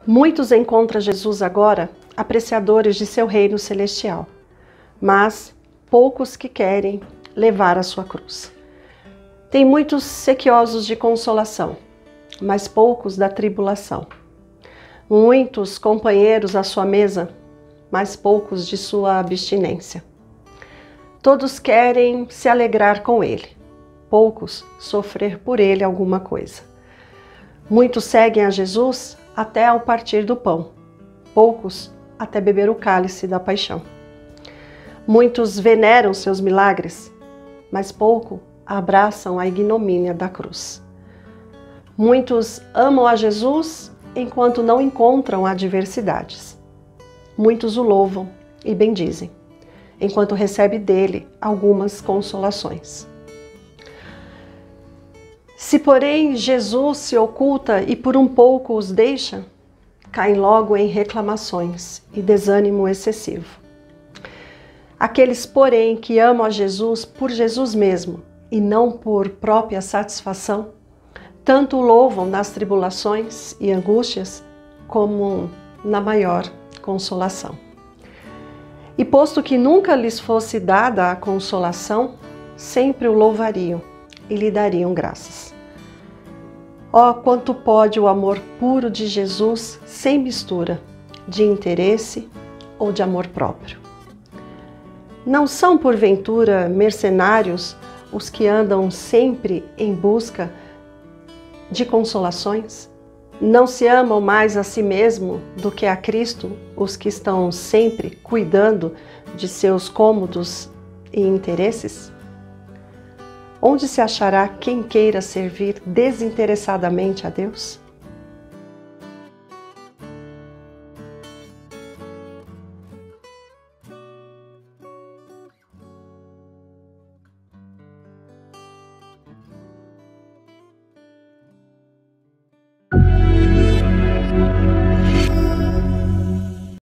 Muitos encontram Jesus agora apreciadores de seu reino celestial, mas poucos que querem levar a sua cruz. Tem muitos sequiosos de consolação, mas poucos da tribulação. Muitos companheiros à sua mesa, mas poucos de sua abstinência. Todos querem se alegrar com ele, poucos sofrer por ele alguma coisa. Muitos seguem a Jesus até ao partir do pão, poucos até beber o cálice da paixão. Muitos veneram seus milagres, mas pouco abraçam a ignomínia da cruz. Muitos amam a Jesus enquanto não encontram adversidades. Muitos o louvam e bendizem, enquanto recebe dele algumas consolações. Se, porém, Jesus se oculta e por um pouco os deixa, caem logo em reclamações e desânimo excessivo. Aqueles, porém, que amam a Jesus por Jesus mesmo e não por própria satisfação, tanto o louvam nas tribulações e angústias, como na maior consolação. E posto que nunca lhes fosse dada a consolação, sempre o louvariam e lhe dariam graças. Oh, quanto pode o amor puro de Jesus sem mistura de interesse ou de amor próprio. Não são, porventura, mercenários os que andam sempre em busca de consolações? Não se amam mais a si mesmo do que a Cristo os que estão sempre cuidando de seus cômodos e interesses? Onde se achará quem queira servir desinteressadamente a Deus?